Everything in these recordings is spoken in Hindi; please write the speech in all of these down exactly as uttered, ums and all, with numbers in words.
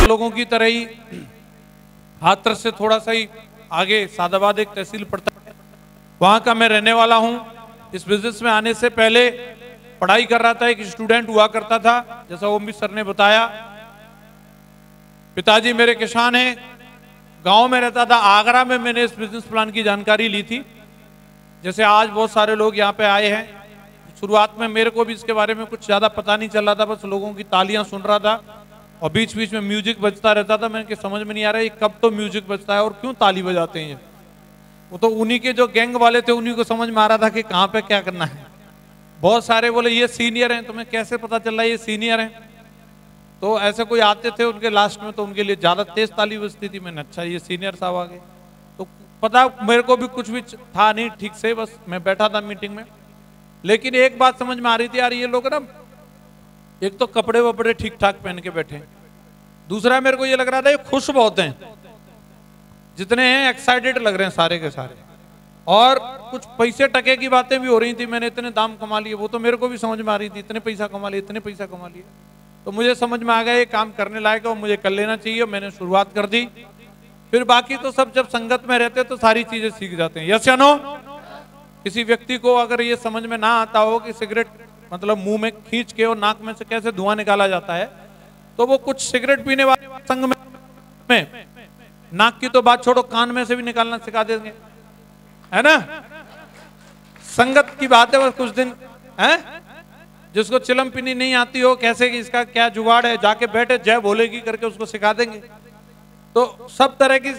लोगों की तरह ही हाथरस से थोड़ा सा ही आगे सादाबाद एक तहसील पड़ता है, वहां का मैं रहने वाला हूं। इस बिजनेस में आने से पहले पढ़ाई कर रहा था, एक स्टूडेंट हुआ करता था, जैसा ओम सर ने बताया। पिताजी मेरे किसान हैं, गांव में रहता था। आगरा में मैंने इस बिजनेस प्लान की जानकारी ली थी, जैसे आज बहुत सारे लोग यहाँ पे आए हैं। शुरुआत में मेरे को भी इसके बारे में कुछ ज्यादा पता नहीं चल रहा था, बस लोगों की तालियां सुन रहा था और बीच बीच में म्यूजिक बजता रहता था। मैंने समझ में नहीं आ रहा है कब तो म्यूजिक बजता है और क्यों ताली बजाते हैं। वो तो उन्हीं के जो गैंग वाले थे उन्हीं को समझ में आ रहा था कि कहाँ पे क्या करना है। बहुत सारे बोले ये सीनियर हैं, तुम्हें कैसे पता चल रहा है ये सीनियर हैं। तो ऐसे कोई आते थे उनके लास्ट में, तो उनके लिए ज्यादा तेज ताली बजती थी। मैंने अच्छा ये सीनियर साहब आ गए, तो पता मेरे को भी कुछ भी था नहीं ठीक से, बस मैं बैठा था मीटिंग में। लेकिन एक बात समझ में आ रही थी, यार ये लोग ना एक तो कपड़े वपड़े ठीक ठाक पहन के बैठे, दूसरा मेरे को ये लग रहा था ये खुश बहुत हैं, जितने हैं एक्साइटेड लग रहे हैं सारे के सारे। और कुछ पैसे टके की बातें भी हो रही थी, मैंने इतने दाम कमा लिए, वो तो मेरे को भी समझ में आ रही थी, इतने पैसा कमा लिए इतने पैसा कमा लिए। तो मुझे समझ में आ गया ये काम करने लायक है और मुझे कर लेना चाहिए। मैंने शुरुआत कर दी। फिर बाकी तो सब जब संगत में रहते तो सारी चीजें सीख जाते हैं। यस या नो? किसी व्यक्ति को अगर ये समझ में ना आता हो कि सिगरेट मतलब मुंह में खींच के और नाक में से कैसे धुआं निकाला जाता है, तो वो कुछ सिगरेट पीने वाले संग में, में नाक की तो बात छोड़ो, कान में से भी निकालना सिखा देंगे, है ना। संगत की बात है, बस कुछ दिन है, जिसको चिलम पीनी नहीं आती हो, कैसे कि इसका क्या जुगाड़ है, जाके बैठे जय बोलेगी करके उसको सिखा देंगे। तो सब तरह की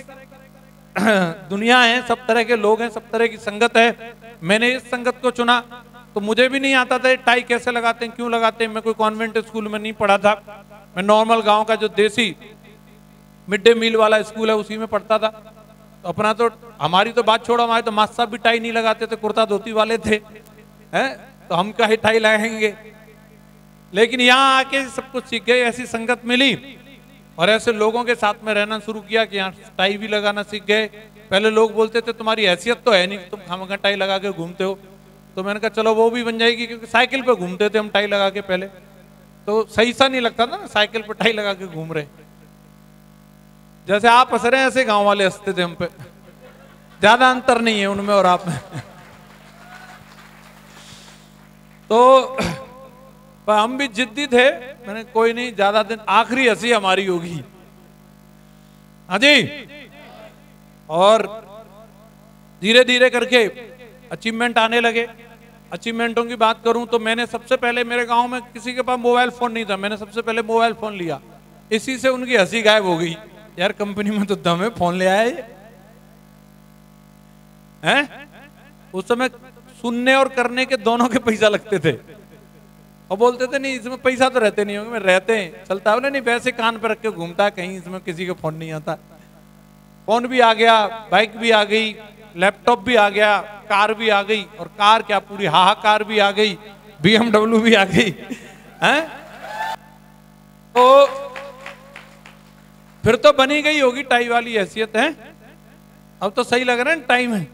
दुनिया है, सब तरह के लोग हैं, सब तरह की संगत है। मैंने इस संगत को चुना, तो मुझे भी नहीं आता था टाई कैसे लगाते हैं, क्यों लगाते हैं। मैं कोई कॉन्वेंट स्कूल में नहीं पढ़ा था, मैं नॉर्मल गांव का जो देसी मिड डे मील वाला स्कूल है उसी में पढ़ता था। तो अपना तो हमारी तो बात छोड़ो, हमारे तो मास्टर साहब भी टाई नहीं लगाते थे, कुर्ता धोती वाले थे, हैं, तो हम क्या ही टाई लगाएंगे। लेकिन यहाँ आके सब कुछ सीख गए, ऐसी संगत मिली और ऐसे लोगों के साथ में रहना शुरू किया कि यहाँ टाई भी लगाना सीख गए। पहले लोग बोलते थे तुम्हारी हैसियत तो है नहीं, तुम खामखा टाई लगा के घूमते हो। तो मैंने कहा चलो वो भी बन जाएगी, क्योंकि साइकिल पे घूमते थे हम टाई लगा के पहले, तो सही सा नहीं लगता था ना साइकिल पे टाई लगा के घूम रहे। जैसे आप हंस रहे हैं ऐसे गांव वाले हंसते थे हम पे, ज्यादा अंतर नहीं है उनमें और आप में। तो हम भी जिद्दी थे, मैंने कोई नहीं, ज्यादा दिन आखिरी हंसी हमारी होगी, हाँ जी। और धीरे धीरे करके अचीवमेंट आने लगे। अचीवमेंटों की बात करूं तो मैंने सबसे पहले, मेरे गांव में किसी के पास मोबाइल फोन नहीं था, मैंने सबसे पहले मोबाइल फोन लिया। इसी से उनकी हंसी गायब हो गई, यार कंपनी में तो दम है, फोन ले आए हैं। उस समय सुनने और करने के दोनों के पैसा लगते थे, और बोलते थे नहीं इसमें पैसा तो रहते नहीं होंगे, मैं रहते हैं चलता है, नहीं वैसे कान पर रख के घूमता है, कहीं इसमें किसी को फोन नहीं आता। फोन भी आ गया, बाइक भी आ गई, लैपटॉप भी आ गया, कार भी आ गई, और कार क्या पूरी हाहाकार भी आ गई, बीएमडब्ल्यू भी आ गई, हैं। तो फिर तो बनी गई होगी टाई वाली हैसियत है। अब तो सही लग रहा है टाइम है।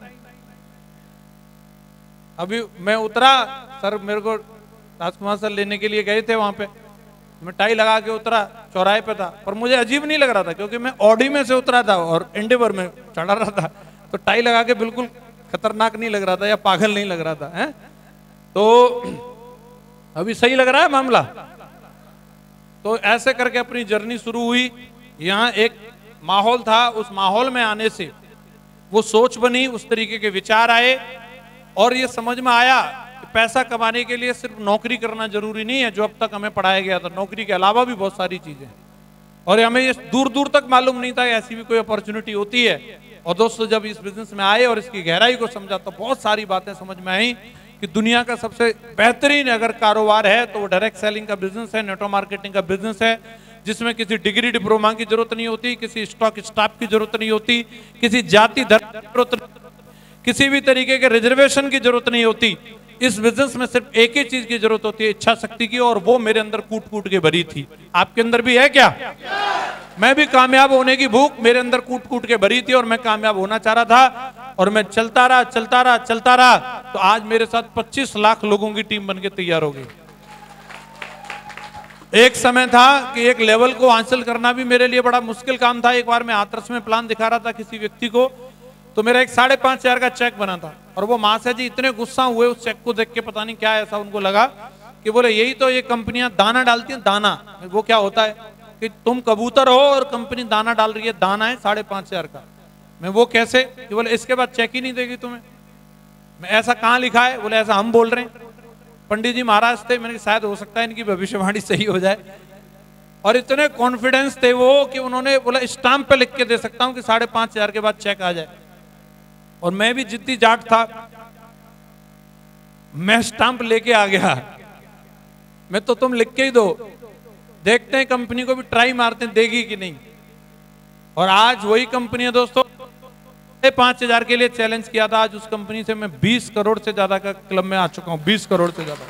अभी मैं उतरा, सर मेरे को राजकुमार सर लेने के लिए गए थे वहां पे, मैं टाई लगा के उतरा, चौराहे पे था, पर मुझे अजीब नहीं लग रहा था क्योंकि मैं ऑडी में से उतरा था और एंडेवर में चढ़ा रहा था, तो टाई लगा के बिल्कुल खतरनाक नहीं लग रहा था या पागल नहीं लग रहा था, हैं? तो अभी सही लग रहा है मामला। तो ऐसे करके अपनी जर्नी शुरू हुई। यहाँ एक माहौल था, उस माहौल में आने से वो सोच बनी, उस तरीके के विचार आए, और ये समझ में आया कि पैसा कमाने के लिए सिर्फ नौकरी करना जरूरी नहीं है, जो अब तक हमें पढ़ाया गया था। नौकरी के अलावा भी बहुत सारी चीजें, और हमें ये दूर दूर तक मालूम नहीं था ऐसी भी कोई अपॉर्चुनिटी होती है। और दोस्तों जब इस बिजनेस में आए और इसकी गहराई को समझा तो बहुत सारी बातें समझ में आई कि दुनिया का सबसे बेहतरीन अगर कारोबार है तो वो डायरेक्ट सेलिंग का बिजनेस है, नेटवर्क मार्केटिंग का बिजनेस है, जिसमें किसी डिग्री डिप्लोमा की जरूरत नहीं होती, किसी स्टॉक स्टाफ की जरूरत नहीं होती, किसी जाति धर्म की जरूरत, किसी भी तरीके के रिजर्वेशन की जरूरत नहीं होती। इस बिजनेस में सिर्फ एक ही चीज की जरूरत होती है, इच्छा शक्ति की, और वो मेरे अंदर कूट कूट के भरी थी। आपके अंदर भी है क्या? मैं भी कामयाब होने की भूख मेरे अंदर कूट कूट के भरी थी और मैं कामयाब होना चाह रहा था, और मैं चलता रहा चलता रहा चलता रहा तो आज मेरे साथ पच्चीस लाख लोगों की टीम बनके तैयार हो गई। एक समय था कि एक लेवल को हासिल करना भी मेरे लिए बड़ा मुश्किल काम था। एक बार मैं हाथरस में प्लान दिखा रहा था किसी व्यक्ति को, तो मेरा एक साढ़े पांच हजार का चेक बना था और वो महाशय जी इतने गुस्सा हुए उस चेक को देख के, पता नहीं क्या ऐसा उनको लगा कि बोले यही तो ये कंपनियां दाना डालती हैं, दाना। वो क्या होता है कि तुम कबूतर हो और कंपनी दाना डाल रही है, दाना है साढ़े पांच हजार का। मैं वो कैसे, कि बोले इसके बाद चेक ही नहीं देगी तुम्हें। मैं ऐसा कहाँ लिखा है? बोले ऐसा हम बोल रहे हैं। पंडित जी महाराज थे, मैंने शायद हो सकता है इनकी भविष्यवाणी सही हो जाए, और इतने कॉन्फिडेंस थे वो कि उन्होंने बोला स्टाम्प पे लिख के दे सकता हूं कि साढ़े पांच हजार के बाद चेक आ जाए। और मैं भी जिद्दी जाट था, मैं स्टाम्प लेके आ गया। मैं तो तुम लिख के ही दो, देखते हैं कंपनी को भी ट्राई मारते हैं देगी कि नहीं। और आज वही कंपनी है दोस्तों, पांच हजार के लिए चैलेंज किया था, आज उस कंपनी से मैं बीस करोड़ से ज्यादा का क्लब में आ चुका हूं, बीस करोड़ से ज्यादा।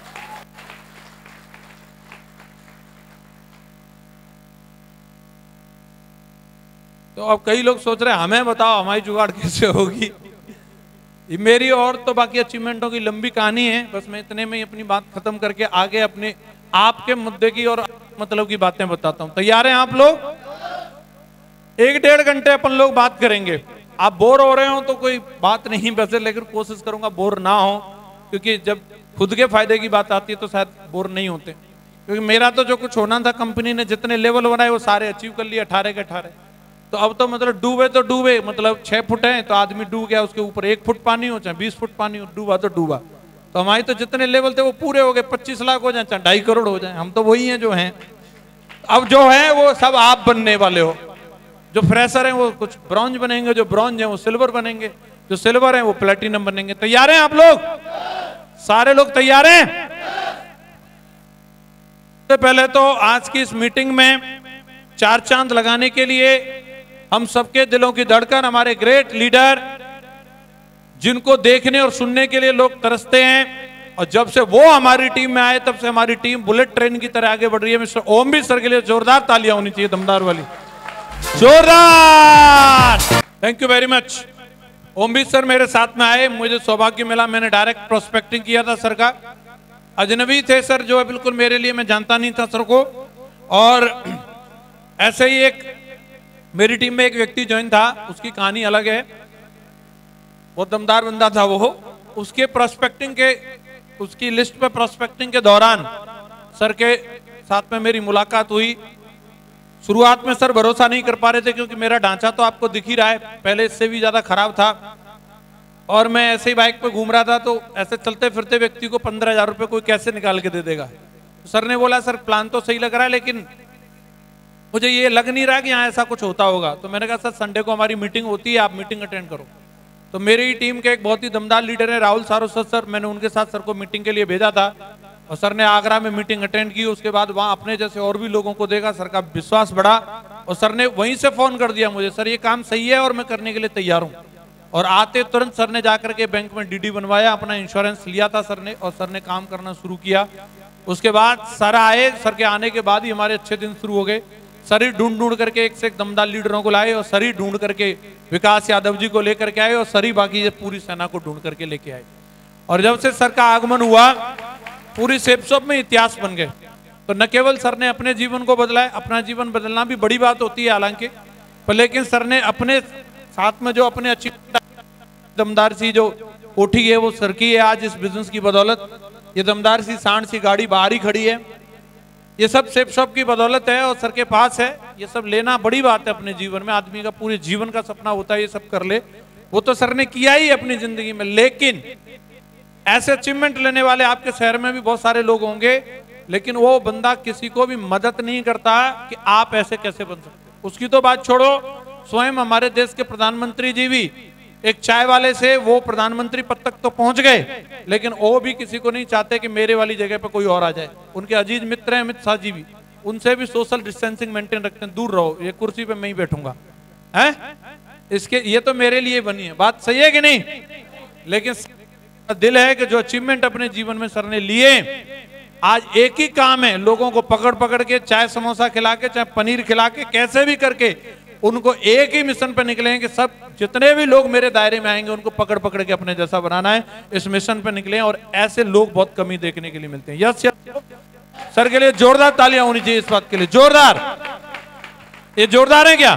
तो अब कई लोग सोच रहे हैं हमें बताओ हमारी जुगाड़ कैसे होगी। ये मेरी और तो बाकी अचीवमेंटों की लंबी कहानी है, बस मैं इतने में ही अपनी बात खत्म करके आगे अपने आपके मुद्दे की और मतलब की बातें बताता हूं। तैयार हैं आप लोग? एक डेढ़ घंटे अपन लोग बात करेंगे। आप बोर हो रहे हो तो कोई बात नहीं वैसे, लेकिन कोशिश करूंगा बोर ना हो, क्योंकि जब खुद के फायदे की बात आती है तो शायद बोर नहीं होते। क्योंकि मेरा तो जो कुछ होना था, कंपनी ने जितने लेवल बनाए वो सारे अचीव कर लिए, अठारह के अठारह। तो अब तो मतलब डूबे तो डूबे, मतलब छह फुट है तो आदमी डूब गया, उसके ऊपर एक फुट पानी हो चाहे बीस फुट पानी हो, डूबा तो डूबा। तो हमारी तो जितने लेवल थे वो पूरे हो गए, पच्चीस लाख हो जाए चाहे ढाई करोड़ हो जाए, हम तो वही हैं जो हैं। अब जो है वो सब आप बनने वाले हो। जो फ्रेशर हैं वो कुछ ब्रॉन्ज बनेंगे, जो ब्रॉन्ज हैं वो सिल्वर बनेंगे, जो सिल्वर हैं वो प्लेटिनम बनेंगे। तैयार हैं आप लोग? सारे लोग तैयार हैं? सबसे पहले तो आज की इस मीटिंग में चार चांद लगाने के लिए हम सबके दिलों की धड़कन, हमारे ग्रेट लीडर जिनको देखने और सुनने के लिए लोग तरसते हैं, और जब से वो हमारी टीम में आए तब से हमारी टीम बुलेट ट्रेन की तरह आगे बढ़ रही है। मिस्टर ओमबीर सर के लिए जोरदार तालियां होनी चाहिए, दमदार वाली, जोरदार। Thank you very much. Ombir sir मेरे साथ में आए, मुझे सौभाग्य मिला, मैंने डायरेक्ट प्रोस्पेक्टिंग किया था सर का। अजनबी थे सर जो है बिल्कुल मेरे लिए, मैं जानता नहीं था सर को। और ऐसे ही एक मेरी टीम में एक व्यक्ति ज्वाइन था, उसकी कहानी अलग है, बहुत दमदार बंदा था वो। उसके प्रोस्पेक्टिंग के, उसकी लिस्ट पे प्रोस्पेक्टिंग के दौरान सर के साथ में मेरी मुलाकात हुई। शुरुआत में सर भरोसा नहीं कर पा रहे थे क्योंकि मेरा ढांचा तो आपको दिख ही रहा है, पहले इससे भी ज्यादा खराब था। और मैं ऐसे ही बाइक पे घूम रहा था, तो ऐसे चलते फिरते व्यक्ति को पंद्रह हजार रुपए कोई कैसे निकाल के दे देगा। तो सर ने बोला सर प्लान तो सही लग रहा है, लेकिन मुझे ये लग नहीं रहा कि यहाँ ऐसा कुछ होता होगा। तो मैंने कहा सर संडे को हमारी मीटिंग होती है, आप मीटिंग अटेंड करो। तो मेरी टीम के एक बहुत ही दमदार लीडर है राहुल सारोसत सर, मैंने उनके साथ सर को मीटिंग के लिए भेजा था, और सर ने आगरा में मीटिंग अटेंड की। उसके बाद वहां अपने जैसे और भी लोगों को देखा, सर का विश्वास बढ़ा, और सर ने वहीं से फोन कर दिया मुझे, सर ये काम सही है और मैं करने के लिए तैयार हूँ। और आते तुरंत सर ने जाकर के बैंक में डीडी बनवाया, अपना इंश्योरेंस लिया था सर ने, और सर ने काम करना शुरू किया। उसके बाद सर आए, सर के आने के बाद ही हमारे अच्छे दिन शुरू हो गए। सर ही ढूंढ ढूंढ करके एक से एक दमदार लीडरों को लाए, और सर ही ढूंढ करके विकास यादव जी को लेकर के आए, और सर ही बाकी पूरी सेना को ढूंढ करके लेके आए। और जब से सर का आगमन हुआ, पूरी सेपसॉप में इतिहास बन गए। तो न केवल सर ने अपने जीवन को बदला है, अपना जीवन बदलना भी बड़ी बात होती है हालांकि, पर लेकिन सर ने अपने साथ में जो अपने अच्छी दमदार सी जो कोठी है वो सर की है। आज इस बिजनेस की बदौलत ये दमदार सी सांड सी गाड़ी बाहर ही खड़ी है, ये सब सेपसॉप की बदौलत है और सर के पास है। ये सब लेना बड़ी बात है अपने जीवन में, आदमी का पूरे जीवन का सपना होता है ये सब कर ले, वो तो सर ने किया ही अपनी जिंदगी में। लेकिन ऐसे अचीवमेंट लेने वाले आपके शहर में भी बहुत सारे लोग होंगे, लेकिन वो बंदा किसी को भी मदद नहीं करता कि आप ऐसे कैसे बन सकते। उसकी तो बात छोड़ो, स्वयं हमारे देश के प्रधानमंत्री जी भी एक चाय वाले से वो प्रधानमंत्री पद तक तो पहुंच गए, लेकिन वो भी किसी को नहीं चाहते कि मेरे वाली जगह पर कोई और आ जाए। उनके अजीज मित्र हैं अमित शाह जी भी, उनसे भी सोशल डिस्टेंसिंग मेंटेन रखते हैं, दूर रहो, ये कुर्सी पे मैं ही बैठूंगा है इसके, ये तो मेरे लिए बनी है। बात सही है कि नहीं? लेकिन दिल है कि जो अचीवमेंट अपने जीवन में सर ने लिए, आज एक ही काम है, लोगों को पकड़ पकड़ के चाहे समोसा खिला के चाहे पनीर खिला के कैसे भी करके उनको एक ही मिशन पे निकले हैं कि सब जितने भी लोग मेरे दायरे में आएंगे उनको पकड़ पकड़ के अपने जैसा बनाना है। इस मिशन पे निकले, और ऐसे लोग बहुत कमी देखने के लिए मिलते हैं। यस यस सर के लिए जोरदार तालियां होनी चाहिए इस बात के लिए, जोरदार। ये जोरदार है क्या?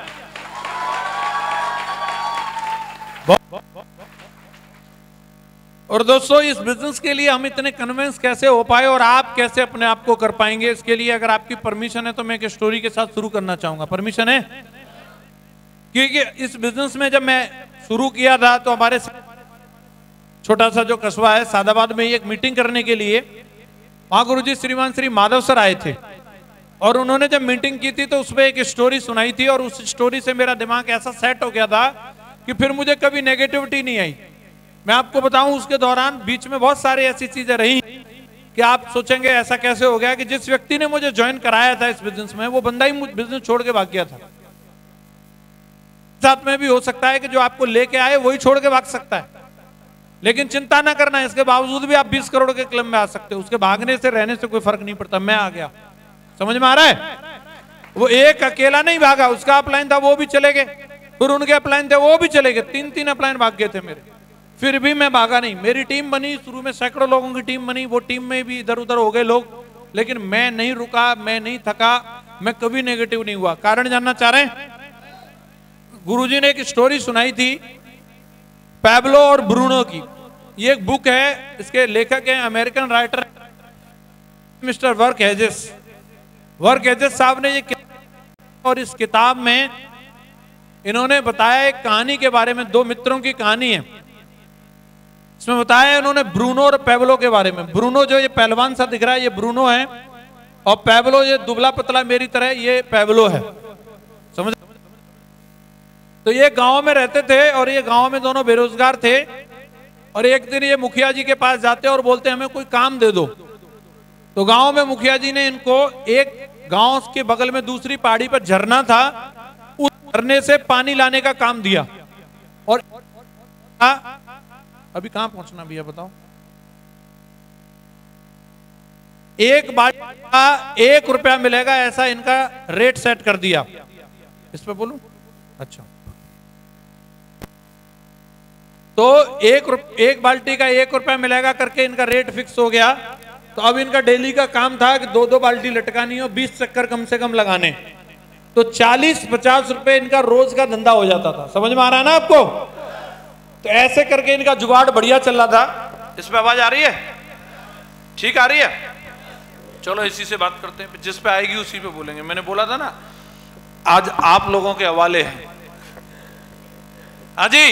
और दोस्तों इस बिजनेस के लिए हम इतने कन्विंस कैसे हो पाए और आप कैसे अपने आप को कर पाएंगे, इसके लिए अगर आपकी परमिशन है तो मैं एक स्टोरी के साथ शुरू करना चाहूंगा। परमिशन है? क्योंकि इस बिजनेस में जब मैं शुरू किया था तो हमारे छोटा सा जो कस्बा है सादाबाद में एक मीटिंग करने के लिए वहां गुरुजी श्रीमान श्री माधव सर आए थे और उन्होंने जब मीटिंग की थी तो उसमें एक स्टोरी सुनाई थी और उस स्टोरी से मेरा दिमाग ऐसा सेट हो गया था कि फिर मुझे कभी नेगेटिविटी नहीं आई। मैं आपको बताऊं उसके दौरान बीच में बहुत सारी ऐसी चीजें रही कि आप सोचेंगे ऐसा कैसे हो गया कि जिस व्यक्ति ने मुझे ज्वाइन कराया था इस बिजनेस में वो बंदा ही बिजनेस छोड़ के भाग गया था। साथ में भी हो सकता है कि जो आपको लेके आए वही छोड़ के भाग सकता है, लेकिन चिंता ना करना, इसके बावजूद भी आप बीस करोड़ के क्लब में आ सकते हो। उसके भागने से रहने से कोई फर्क नहीं पड़ता। मैं आ गया, समझ में आ रहा है? वो एक अकेला नहीं भागा, उसका अपलाइन था वो भी चले गए, फिर उनके अपलाइन थे वो भी चले गए, तीन तीन अपलाइन भाग गए थे मेरे, फिर भी मैं भागा नहीं। मेरी टीम बनी, शुरू में सैकड़ों लोगों की टीम बनी, वो टीम में भी इधर उधर हो गए लोग, लेकिन मैं नहीं रुका, मैं नहीं थका, मैं कभी नेगेटिव नहीं हुआ। कारण जानना चाह रहे हैं? गुरुजी ने एक स्टोरी सुनाई थी पैब्लो और ब्रूनो की। ये एक बुक है, इसके लेखक हैं American writer mister Work Hedges. Work Hedges साहब ने ये और इस किताब में इन्होंने बताया एक कहानी के बारे में, दो मित्रों की कहानी है। इसमें बताया इन्होंने ब्रूनो और पैब्लो के बारे में। ब्रूनो जो ये पहलवान सा दिख रहा है ये ब्रूनो है, और पैब्लो ये दुबला पतला मेरी तरह ये पैब्लो है, समझ? तो ये गांव में रहते थे और ये गांव में दोनों बेरोजगार थे, और एक दिन ये मुखिया जी के पास जाते और बोलते हमें कोई काम दे दो। तो गांव में मुखिया जी ने इनको एक गांव के बगल में दूसरी पहाड़ी पर झरना था, उस झरने से पानी लाने का काम दिया। और अभी कहां पहुंचना भैया बताओ? एक बाल्टी का एक रुपया मिलेगा ऐसा इनका रेट सेट कर दिया। इस पे बोलूं? अच्छा, तो एक एक बाल्टी का एक रुपया मिलेगा करके इनका रेट फिक्स हो गया। तो अब इनका डेली का काम था कि दो दो बाल्टी लटकानी और बीस चक्कर कम से कम लगाने, तो चालीस पचास रुपए इनका रोज का धंधा हो जाता था। समझ में आ रहा है ना आपको? तो ऐसे करके इनका जुगाड़ बढ़िया चल रहा था। इस पे आवाज आ रही है? ठीक आ रही है? चलो इसी से बात करते हैं, जिस पे आएगी उसी पे बोलेंगे। मैंने बोला था ना आज आप लोगों के हवाले है। हाँ जी,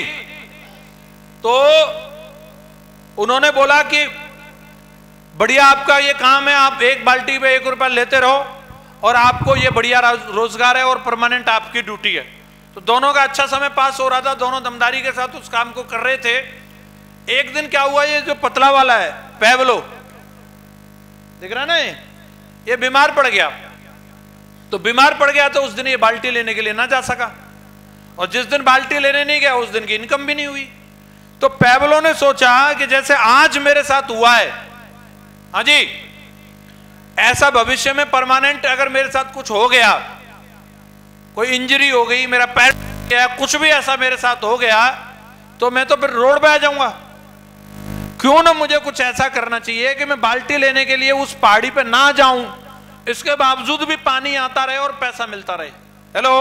तो उन्होंने बोला कि बढ़िया आपका ये काम है, आप एक बाल्टी पे एक रुपया लेते रहो और आपको ये बढ़िया रोजगार है और परमानेंट आपकी ड्यूटी है। तो दोनों का अच्छा समय पास हो रहा था, दोनों दमदारी के साथ उस काम को कर रहे थे। एक दिन क्या हुआ, ये जो पतला वाला है पैब्लो दिख रहा ना, ये ये बीमार पड़ गया। तो बीमार पड़ गया तो उस दिन ये बाल्टी लेने के लिए ना जा सका, और जिस दिन बाल्टी लेने नहीं गया उस दिन की इनकम भी नहीं हुई। तो पैब्लो ने सोचा कि जैसे आज मेरे साथ हुआ है, हाँ जी, ऐसा भविष्य में परमानेंट अगर मेरे साथ कुछ हो गया, कोई इंजरी हो गई, मेरा पैर गया, कुछ भी ऐसा मेरे साथ हो गया, तो मैं तो फिर रोड पे आ जाऊंगा। क्यों ना मुझे कुछ ऐसा करना चाहिए कि मैं बाल्टी लेने के लिए उस पहाड़ी पे ना जाऊं, इसके बावजूद भी पानी आता रहे और पैसा मिलता रहे। हेलो,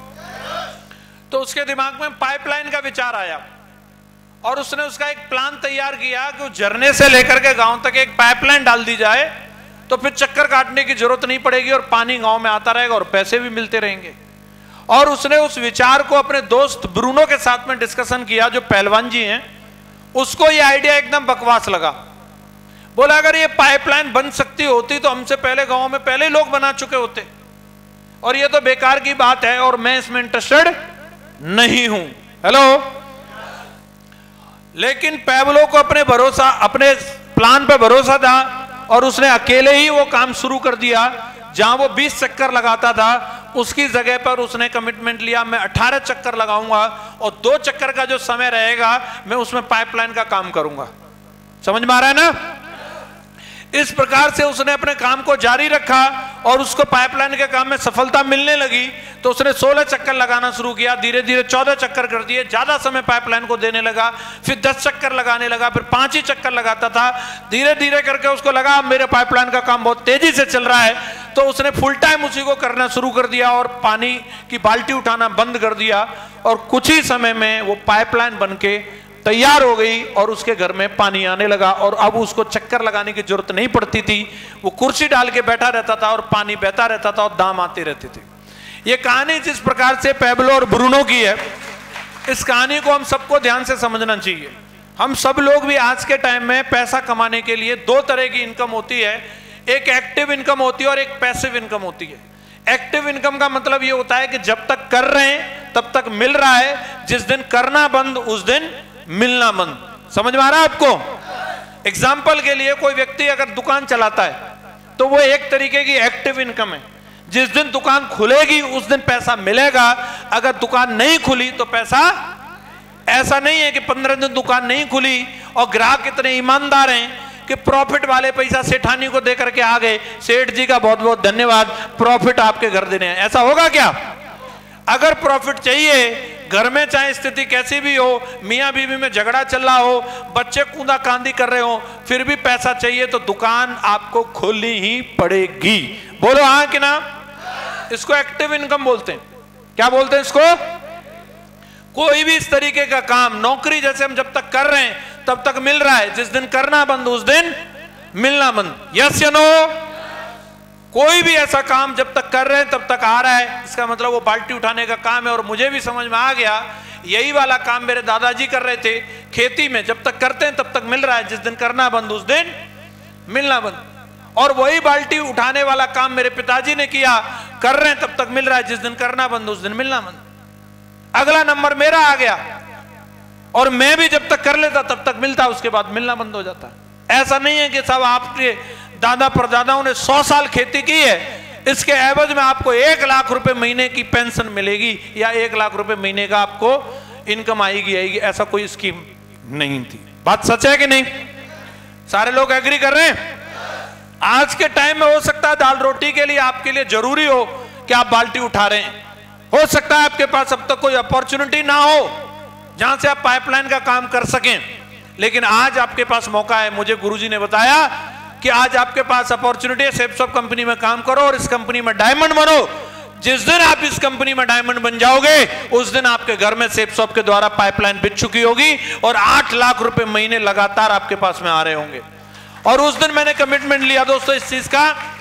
तो उसके दिमाग में पाइपलाइन का विचार आया और उसने उसका एक प्लान तैयार किया कि झरने से लेकर के गांव तक एक पाइपलाइन डाल दी जाए, तो फिर चक्कर काटने की जरूरत नहीं पड़ेगी और पानी गांव में आता रहेगा और पैसे भी मिलते रहेंगे। और उसने उस विचार को अपने दोस्त ब्रूनो के साथ में डिस्कशन किया, जो पहलवान जी हैं। उसको ये आइडिया एकदम बकवास लगा। बोला अगर ये पाइपलाइन बन सकती होती तो हमसे पहले गांव में पहले लोग बना चुके होते, और ये तो बेकार की बात है और मैं इसमें इंटरेस्टेड नहीं हूं। हेलो, लेकिन पैब्लो को अपने भरोसा, अपने प्लान पे भरोसा था और उसने अकेले ही वो काम शुरू कर दिया। जहां वो बीस चक्कर लगाता था उसकी जगह पर उसने कमिटमेंट लिया, मैं अठारह चक्कर लगाऊंगा और दो चक्कर का जो समय रहेगा मैं उसमें पाइपलाइन का काम करूंगा। समझ में आ रहा है ना? इस प्रकार से उसने अपने काम को जारी रखा और उसको पाइपलाइन के काम में सफलता मिलने लगी। तो उसने सोलह चक्कर लगाना शुरू किया, धीरे धीरे चौदह चक्कर कर दिए, ज्यादा समय पाइपलाइन को देने लगा, फिर दस चक्कर लगाने लगा, फिर पांच ही चक्कर लगाता था। धीरे धीरे करके उसको लगा मेरे पाइपलाइन का काम बहुत तेजी से चल रहा है, तो उसने फुल टाइम उसी को करना शुरू कर दिया और पानी की बाल्टी उठाना बंद कर दिया। और कुछ ही समय में वो पाइपलाइन बनके तैयार हो गई और उसके घर में पानी आने लगा और अब उसको चक्कर लगाने की जरूरत नहीं पड़ती थी। वो कुर्सी डाल के बैठा रहता था और पानी बहता रहता था और दाम आते रहते थे। ये कहानी जिस प्रकार से पैब्लो और ब्रूनो की है, इस कहानी को हम सबको ध्यान से समझना चाहिए। हम सब लोग भी आज के टाइम में पैसा कमाने के लिए दो तरह की इनकम होती है, एक एक्टिव इनकम होती है और एक पैसिव इनकम होती है। एक्टिव इनकम का मतलब ये होता है कि जब तक कर रहे हैं तब तक मिल रहा है, जिस दिन करना बंद उस दिन मिलना बंद। समझ में आ रहा है आपको? एग्जाम्पल के लिए कोई व्यक्ति अगर दुकान चलाता है तो वो एक तरीके की एक्टिव इनकम है। जिस दिन दुकान खुलेगी उस दिन पैसा मिलेगा, अगर दुकान नहीं खुली तो पैसा, ऐसा नहीं है कि पंद्रह दिन दुकान नहीं खुली और ग्राहक इतने ईमानदार हैं कि प्रॉफिट वाले पैसा सेठानी को दे करके आ गए, सेठ जी का बहुत बहुत धन्यवाद, प्रॉफिट आपके घर देने हैं। ऐसा होगा क्या? अगर प्रॉफिट चाहिए, घर में चाहे स्थिति कैसी भी हो, मियां बीवी में झगड़ा चल रहा हो, बच्चे कूदा कांदी कर रहे हो, फिर भी पैसा चाहिए तो दुकान आपको खोलनी ही पड़ेगी। बोलो हाँ कि ना? इसको एक्टिव इनकम बोलते हैं। क्या बोलते हैं इसको? कोई भी इस तरीके का काम, नौकरी जैसे हम जब तक कर रहे हैं तब तक मिल रहा है, जिस दिन करना बंद उस दिन मिलना बंद। यस या नो? कोई भी ऐसा काम जब तक कर रहे हैं तब तक आ रहा है, इसका मतलब वो बाल्टी उठाने का काम है। और मुझे भी समझ में आ गया, यही वाला काम मेरे दादाजी कर रहे थे खेती में, जब तक करते हैं तब तक मिल रहा है, जिस दिन करना बंद उस दिन मिलना बंद। और वही बाल्टी उठाने वाला काम मेरे पिताजी ने किया, कर रहे हैं तब तक मिल रहा है, जिस दिन करना बंद उस दिन मिलना बंद। अगला नंबर मेरा आ गया और मैं भी जब तक कर लेता तब तक मिलता, उसके बाद मिलना बंद हो जाता। ऐसा नहीं है कि सब आपके दादा परदादाओं ने सौ साल खेती की है, इसके एवज में आपको एक लाख रुपए महीने की पेंशन मिलेगी या एक लाख रुपए महीने का आपको इनकम आएगी आएगी ऐसा कोई स्कीम नहीं थी। बात सच है कि नहीं? सारे लोग एग्री कर रहे हैं? आज के टाइम में हो सकता है दाल रोटी के लिए आपके लिए जरूरी हो कि आप बाल्टी उठा रहे हैं, हो सकता है आपके पास अब तक कोई अपॉर्चुनिटी ना हो जहां से आप पाइपलाइन का काम कर सकें, लेकिन आज आपके पास मौका है। मुझे गुरुजी ने बताया कि आज आपके पास अपॉर्चुनिटी है, सेपसॉप कंपनी में काम करो और इस कंपनी में डायमंड बनो। जिस दिन आप इस कंपनी में डायमंड बन जाओगे उस दिन आपके घर में सेपसॉप के द्वारा पाइपलाइन बिछ चुकी होगी और आठ लाख रुपए महीने लगातार आपके पास में आ रहे होंगे। और उस दिन मैंने कमिटमेंट लिया दोस्तों, इस चीज का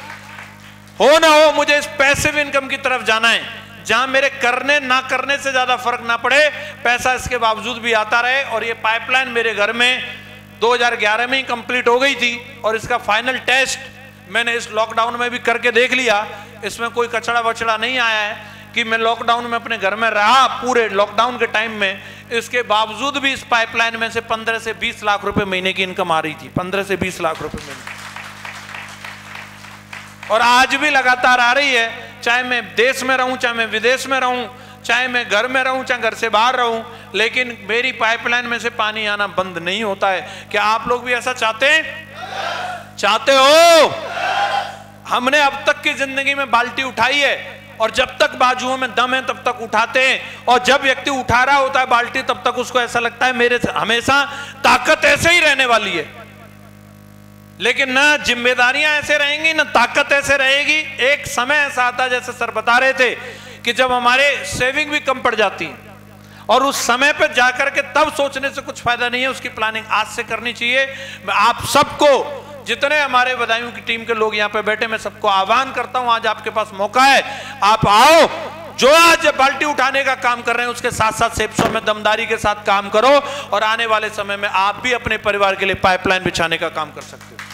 हो ना हो मुझे इस पैसिव इनकम की तरफ जाना है, जहां मेरे करने ना करने से ज्यादा फर्क ना पड़े, पैसा इसके बावजूद भी आता रहे। और ये पाइपलाइन मेरे घर में दो हज़ार ग्यारह में ही कंप्लीट हो गई थी और इसका फाइनल टेस्ट मैंने इस लॉकडाउन में भी करके देख लिया। इसमें कोई कचड़ा वचड़ा नहीं आया है कि मैं लॉकडाउन में अपने घर में रहा पूरे लॉकडाउन के टाइम में, इसके बावजूद भी इस पाइपलाइन में से पंद्रह से बीस लाख रुपए महीने की इनकम आ रही थी, पंद्रह से बीस लाख रुपए महीने, और आज भी लगातार आ रही है। चाहे मैं देश में रहूं, चाहे मैं विदेश में रहूं, चाहे मैं घर में रहूं, चाहे घर से बाहर रहूं, लेकिन मेरी पाइपलाइन में से पानी आना बंद नहीं होता है। क्या आप लोग भी ऐसा चाहते हैं? चाहते हो? हमने अब तक की जिंदगी में बाल्टी उठाई है और जब तक बाजुओं में दम है तब तक उठाते हैं, और जब व्यक्ति उठा रहा होता है बाल्टी तब तक उसको ऐसा लगता है मेरे हमेशा ताकत ऐसे ही रहने वाली है। लेकिन ना जिम्मेदारियां ऐसे रहेंगी ना ताकत ऐसे रहेगी। एक समय ऐसा आता, जैसे सर बता रहे थे, कि जब हमारे सेविंग भी कम पड़ जाती है और उस समय पर जाकर के तब सोचने से कुछ फायदा नहीं है, उसकी प्लानिंग आज से करनी चाहिए। मैं आप सबको, जितने हमारे बदायूं की टीम के लोग यहाँ पे बैठे, मैं सबको आह्वान करता हूं, आज आपके पास मौका है, आप आओ। जो आज बाल्टी उठाने का काम कर रहे हैं उसके साथ साथ सेपसॉप में दमदारी के साथ काम करो और आने वाले समय में आप भी अपने परिवार के लिए पाइपलाइन बिछाने का काम कर सकते हो।